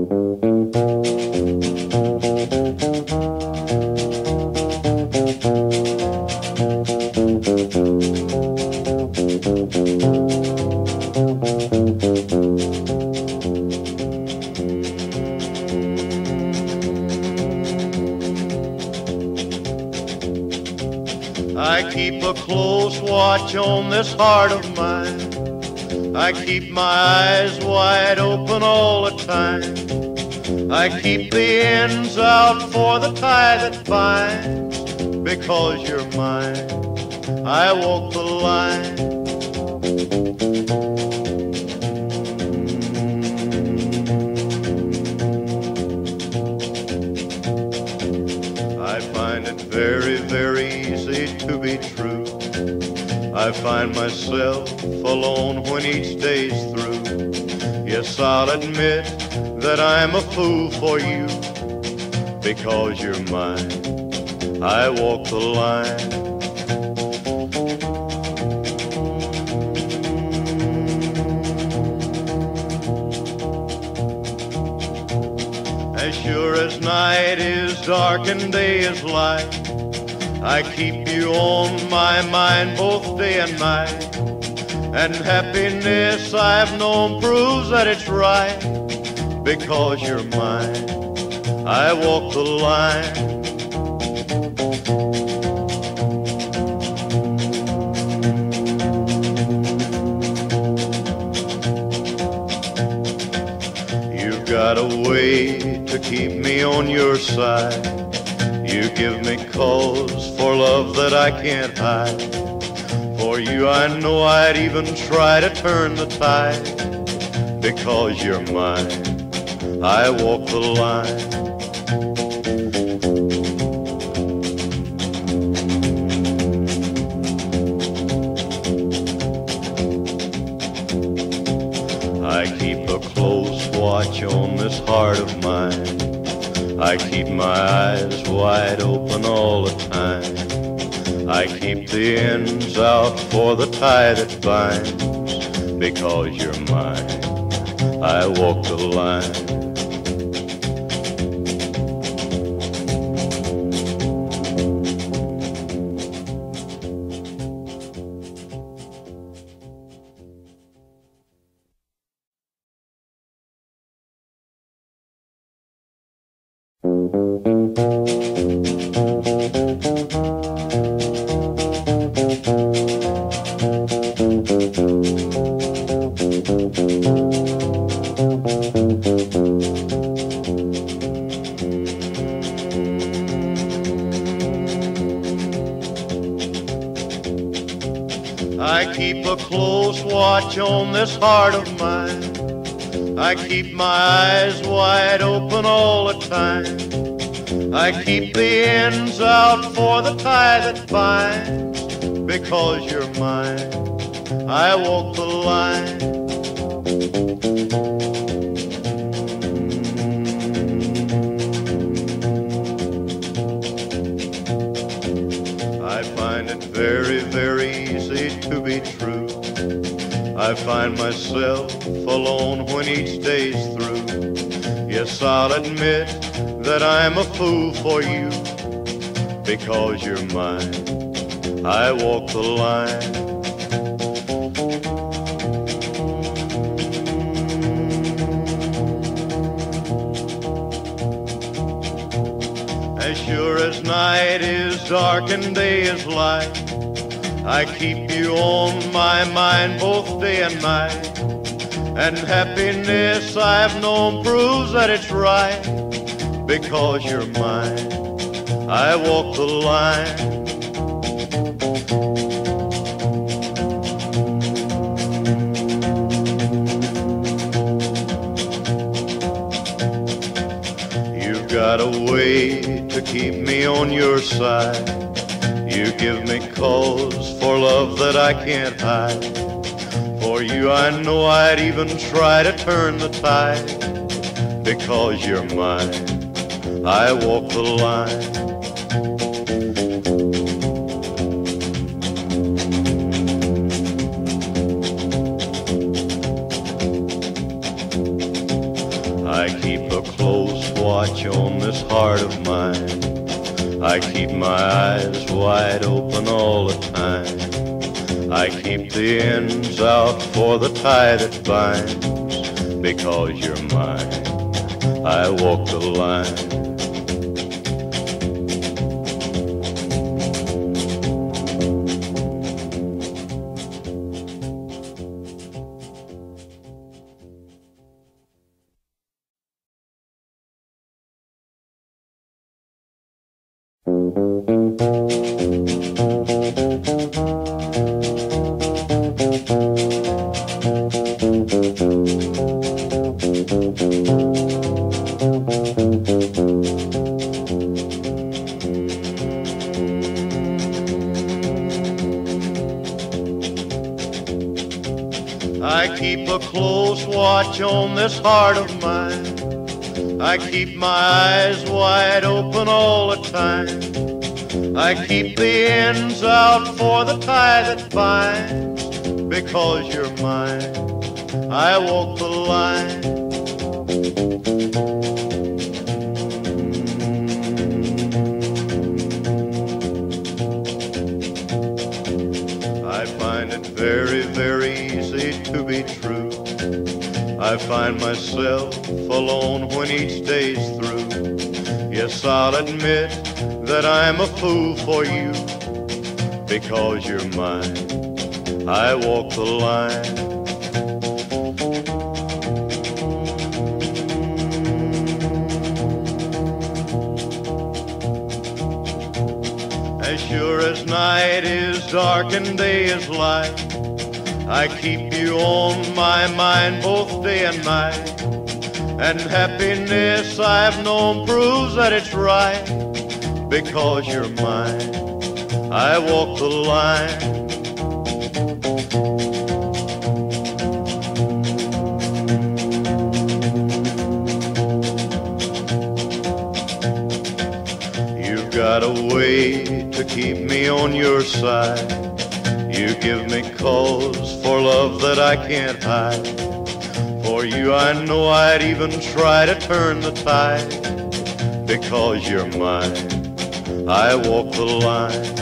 I keep a close watch on this heart of mine. I keep my eyes wide open all the time. I keep the ends out for the tie that binds. Because you're mine, I walk the line. I find it very, very easy to be true. I find myself alone when each day's through. Yes, I'll admit that I'm a fool for you. Because you're mine, I walk the line. As sure as night is dark and day is light, I keep you on my mind both day and night. And happiness I've known proves that it's right. Because you're mine, I walk the line. You've got a way to keep me on your side. You give me cause for love that I can't hide. For you I know I'd even try to turn the tide. Because you're mine, I walk the line. I keep a close watch on this heart of mine. I keep my eyes wide open all the time. I keep the ends out for the tie that binds. Because you're mine, I walk the line. I keep a close watch on this heart of mine. I keep my eyes wide open all the time. I keep the ends out for the tie that binds. Because you're mine, I walk the line. I find it very, very easy to be true. I find myself alone when each day's through. Yes, I'll admit that I'm a fool for you. Because you're mine, I walk the line. As sure as night is dark and day is light, I keep you on my mind both day and night. And happiness I've known proves that it's right. Because you're mine, I walk the line. You've got a way to keep me on your side. You give me cause for love that I can't hide. For you I know I'd even try to turn the tide. Because you're mine, I walk the line. I keep a close watch on this heart of mine. I keep my eyes wide open all the time. I keep the ends out for the tie that binds. Because you're mine, I walk the line. I keep a close watch on this heart of mine. I keep my eyes wide open all the time. I keep the ends out for the tie that binds. Because you're mine, I walk the line. I find it very, very easy to be true. I find myself alone when each day's through. Yes, I'll admit that I'm a fool for you. Because you're mine, I walk the line. As sure as night is dark and day is light, I keep you on my mind both day and night. And happiness I've known proves that it's right. Because you're mine, I walk the line. You've got a way to keep me on your side. You give me cause for love that I can't hide. For you I know I'd even try to turn the tide. Because you're mine, I walk the line.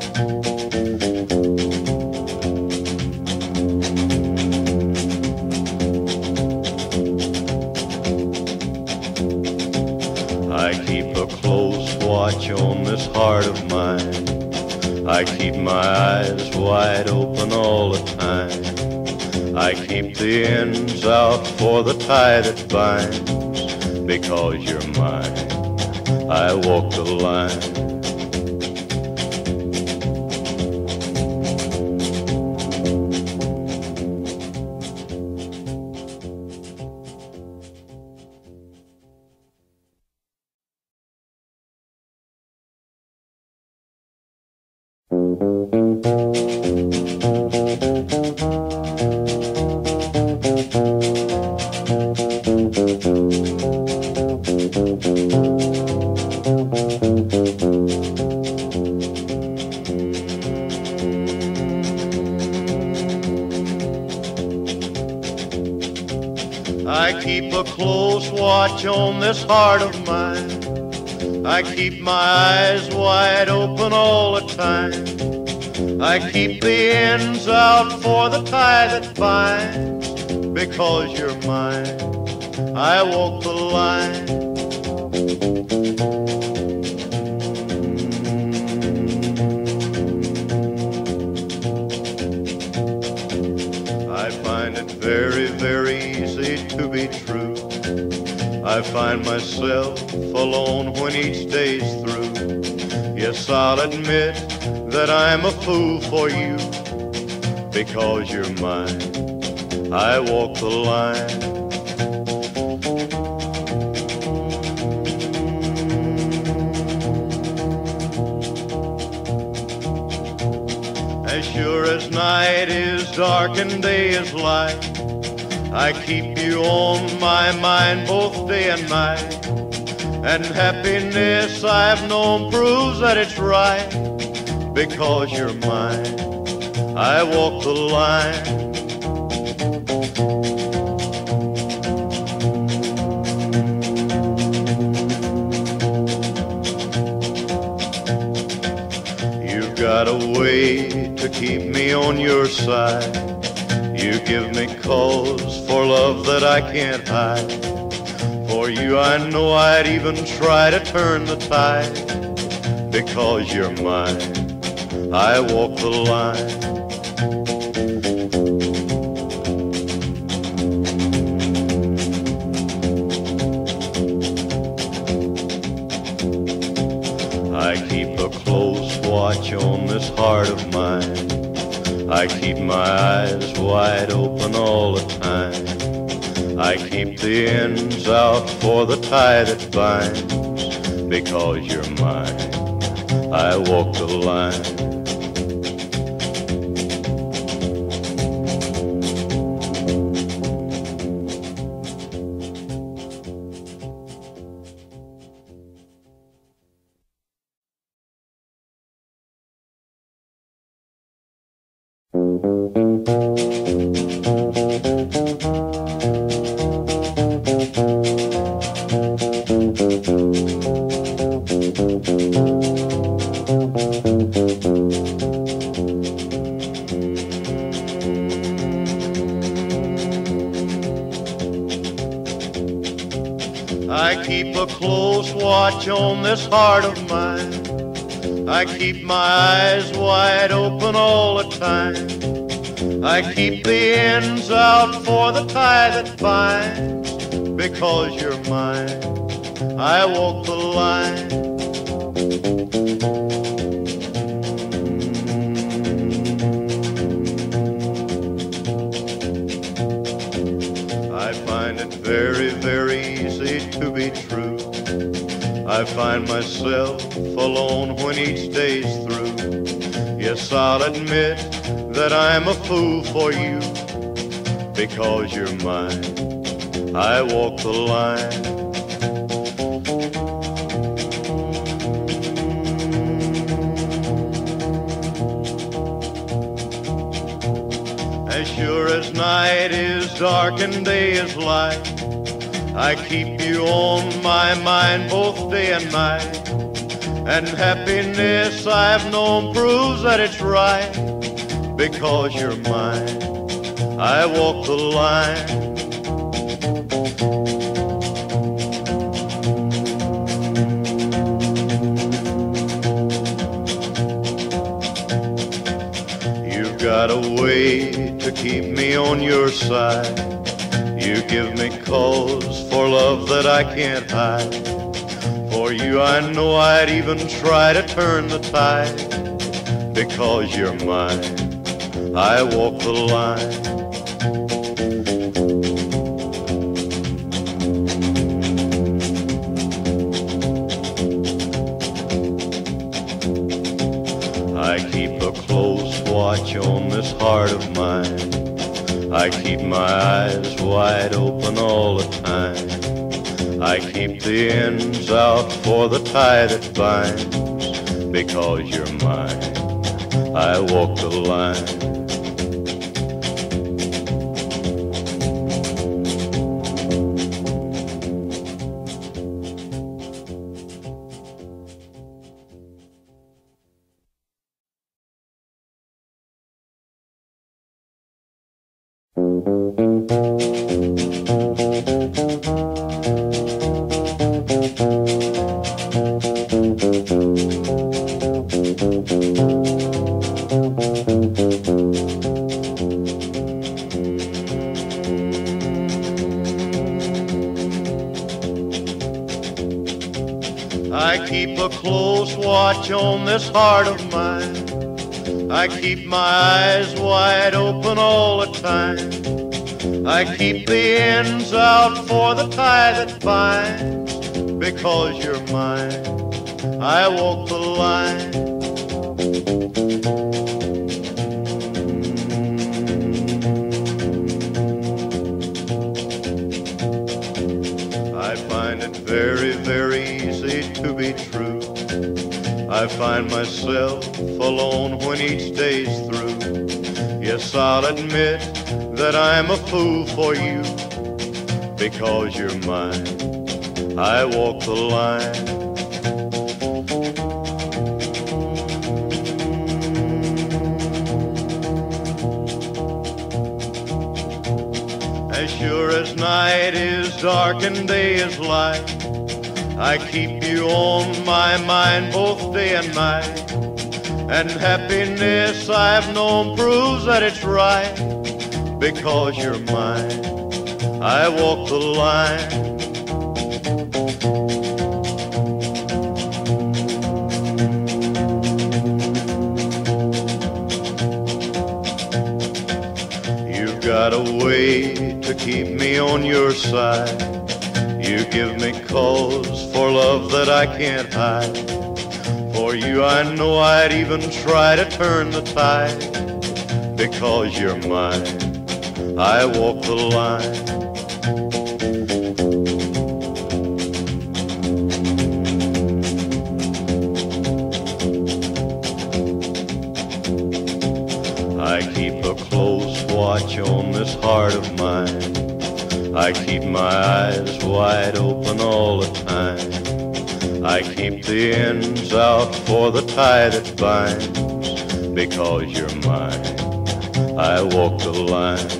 I keep a close watch on this heart of mine. I keep my eyes wide open all the time. I keep the ends out for the tie that binds. Because you're mine, I walk the line. I keep a close watch on this heart of mine. I keep my eyes wide open all the time. I keep the ends out for the tie that binds. Because you're mine, I walk the line. I find it very, very easy to be true. I find myself alone when each day's through. Yes, I'll admit that I'm a fool for you. Because you're mine, I walk the line. As sure as night is dark and day is light, I keep you on my mind both day and night. And happiness I've known proves that it's right. Because you're mine, I walk the line. got a way to keep me on your side. You give me cause for love that I can't hide. For you I know I'd even try to turn the tide. Because you're mine, I walk the line. I keep a close watch on this heart of mine. I keep my eyes wide open all the time. I keep the ends out for the tie that binds. Because you're mine, I walk the line. I keep a close watch on this heart of mine. I keep my eyes wide open all the time. I keep the ends out for the tie that binds. Because you're mine, I walk the line. I find it very, very easy to be true. I find myself alone when each day's through. Yes, I'll admit that I'm a fool for you. Because you're mine, I walk the line. As sure as night is dark and day is light, I keep you on my mind both day and night. And happiness I've known proves that it's right. Because you're mine, I walk the line. You've got a way to keep me on your side. You give me cause for love that I can't hide. For you I know I'd even try to turn the tide. Because you're mine, I walk the line. I keep a close watch on this heart of mine. I keep my eyes wide open all the time. I keep the ends out for the tie that binds. Because you're mine, I walk the line. I keep a close watch on this heart of mine. I keep my eyes wide open all the time. I keep the ends out for the tie that binds. Because you're mine, I walk the line. I find it very, very easy to be true. I find myself alone when each day's through. Yes, I'll admit that I'm a fool for you. Because you're mine, I walk the line. night is dark and day is light, I keep you on my mind both day and night. And happiness I've known proves that it's right, because you're mine, I walk the line. You've got a way to keep me on your side. You give me cause for love that I can't hide. For you I know I'd even try to turn the tide, because you're mine, I walk the line. I keep a close watch on this heart of mine. I keep my eyes wide open all the time. I keep the ends out for the tie that binds, because you're mine, I walk the line.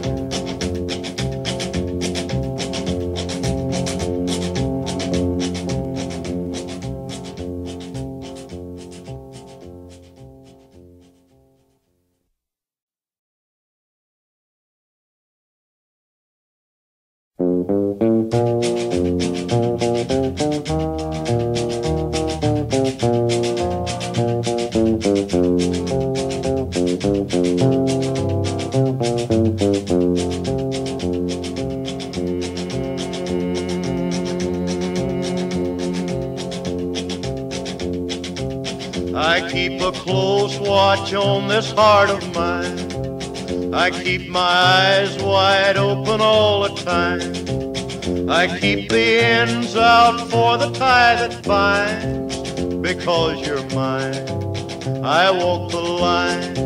I keep a close watch on this heart of mine. I keep my eyes wide open all the time. I keep the ends out for the tie that binds, because you're mine, I walk the line.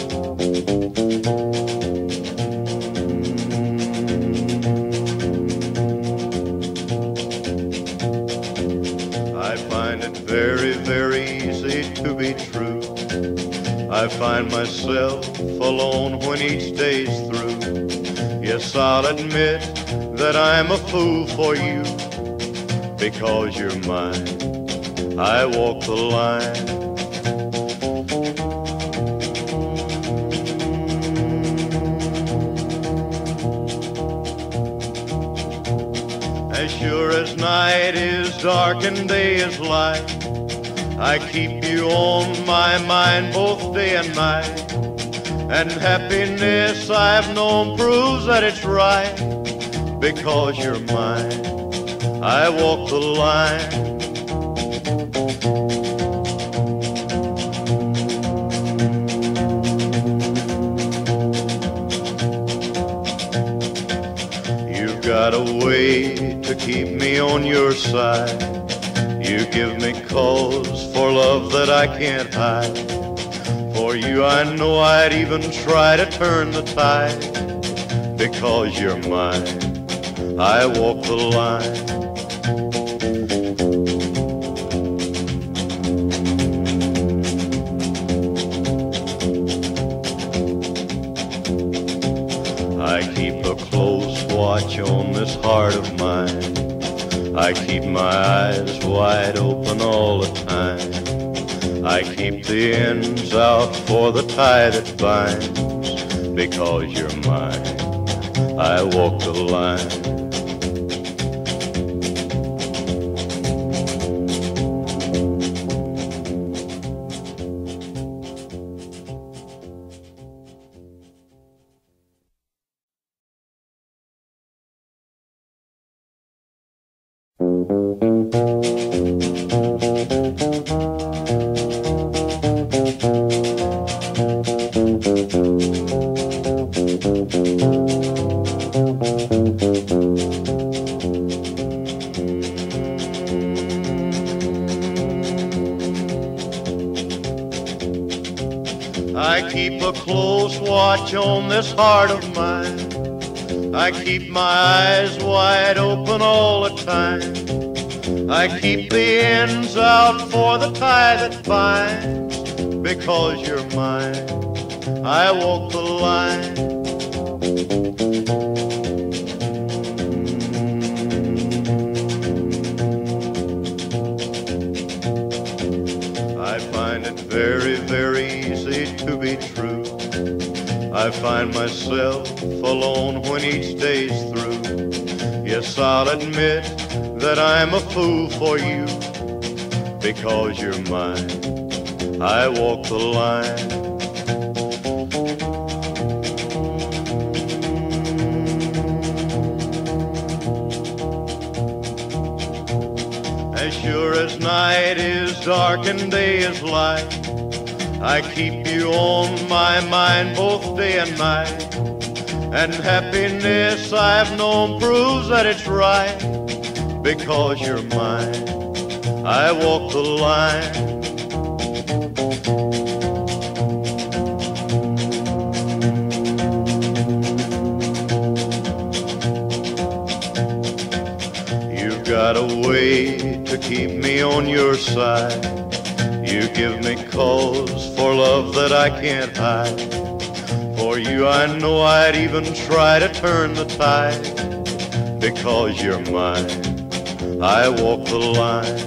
I find it very, very easy to be true. I find myself alone when each day's through. Yes, I'll admit that I'm a fool for you, because you're mine, I walk the line. As sure as night is dark and day is light, I keep you on my mind both day and night. And happiness I've known proves that it's right, because you're mine, I walk the line. You've got a way to keep me on your side. You give me cause for love that I can't hide. For you I know I'd even try to turn the tide, because you're mine, I walk the line. I keep a close watch on this heart of mine. I keep my eyes wide open all the time. I keep the ends out for the tie that binds, because you're mine, I walk the line. I keep a close watch on this heart of mine. I keep my eyes wide open all the time. I keep the ends out for the tie that binds, because you're mine, I walk the line. I find myself alone when each day's through. Yes, I'll admit that I'm a fool for you. Because you're mine, I walk the line. As sure as night is dark and day is light, I keep you on my mind both day and night. And happiness I've known proves that it's right. Because you're mine, I walk the line. You've got a way to keep me on your side. You give me cause for love that I can't hide. For you I know I'd even try to turn the tide. Because you're mine, I walk the line.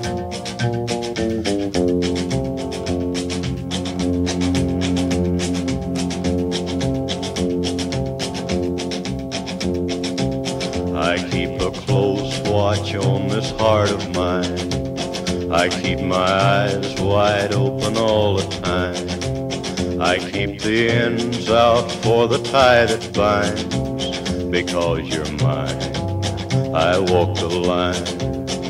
I keep a close watch on this heart of mine. I keep my eyes wide open all the time. I keep the ends out for the tie that binds. Because you're mine, I walk the line.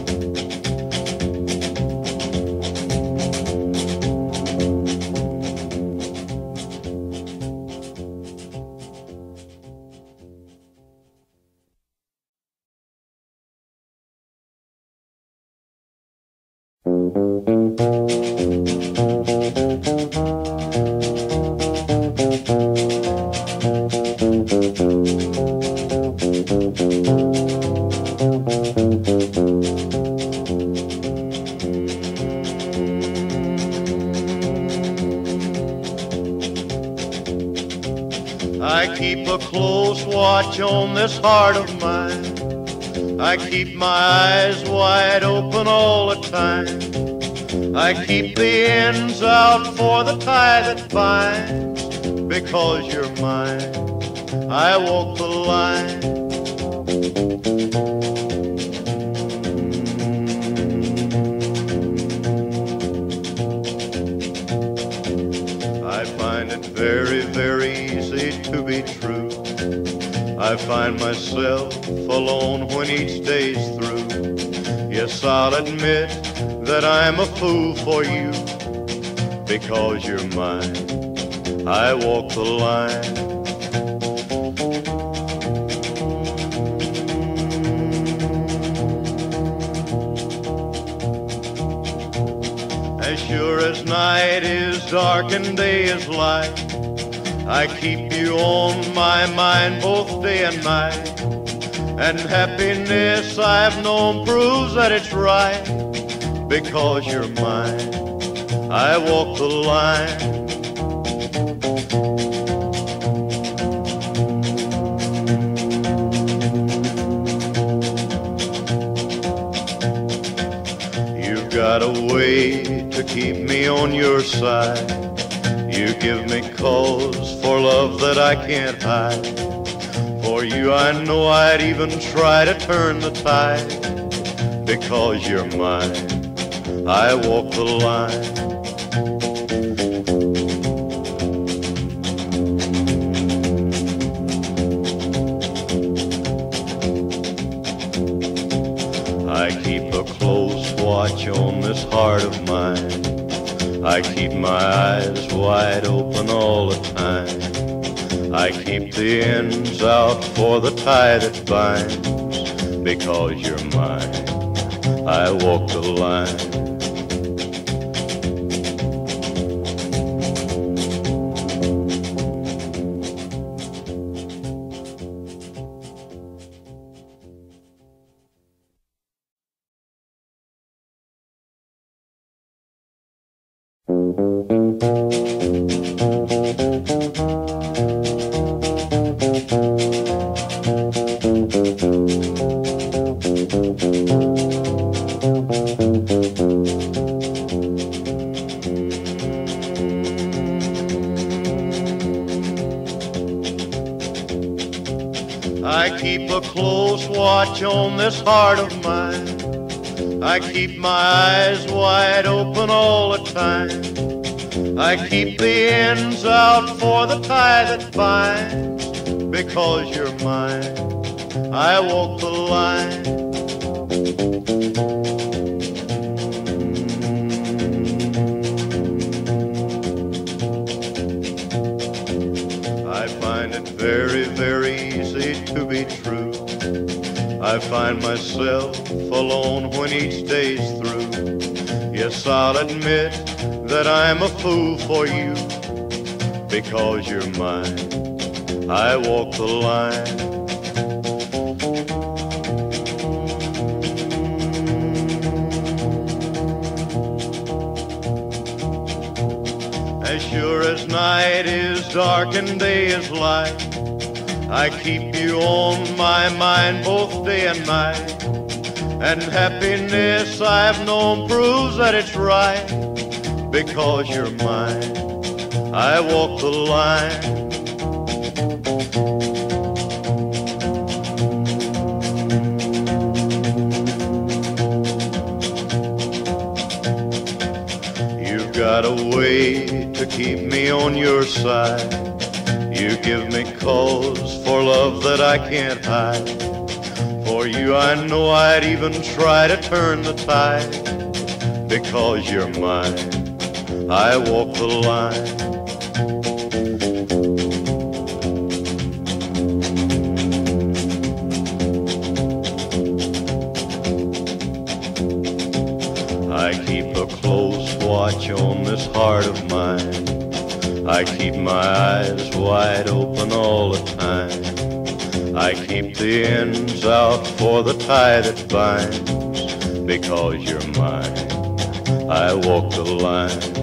I keep a close watch on this heart of mine. I keep my eyes wide open all the time. I keep the ends out for the tie that binds. Because you're mine, I walk the line. I find it very, very easy to be true. I find myself alone when each day's through. Yes, I'll admit that I'm a fool for you. Because you're mine, I walk the line. As sure as night is dark and day is light, I keep you on my mind both day and night. And happiness I've known proves that it's right. Because you're mine, I walk the line. You've got a way to keep me on your side. You give me cause for love that I can't hide. For you I know I'd even try to turn the tide. Because you're mine, I walk the line. I keep a close watch on this heart of mine. I keep my eyes wide open all the time. I keep the ends out for the tie that binds. Because you're mine, I walk the line. watch on this heart of mine. I keep my eyes wide open all the time. I keep the ends out for the tie that binds. Because you're mine, I walk the line. I find it very, very easy to be true. I find myself alone when each day's through. Yes, I'll admit that I'm a fool for you. Because you're mine, I walk the line. As sure as night is dark and day is light, I keep you on my mind both day and night. And happiness I've known proves that it's right. Because you're mine, I walk the line. You've got a way to keep me on your side. You give me cause for love that I can't hide. For you I know I'd even try to turn the tide. Because you're mine, I walk the line. I keep a close watch on this heart of mine. I keep my eyes wide open all the time. I keep the ends out for the tie that binds. Because you're mine, I walk the line.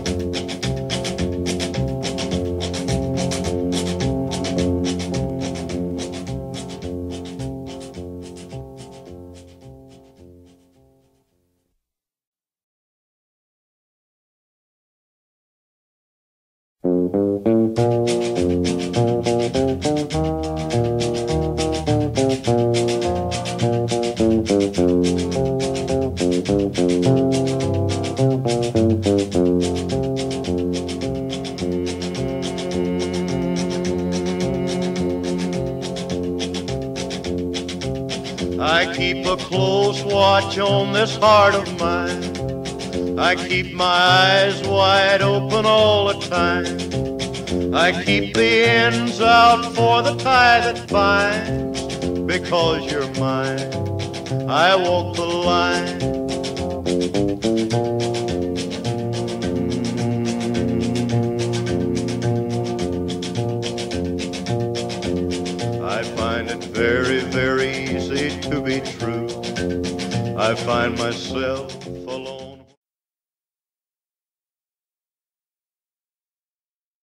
I keep a close watch on this heart of mine. I keep my eyes wide open all the time. I keep the ends out for the tie that binds. Because you're mine, I walk the line. I find it very, very easy to be true. I find myself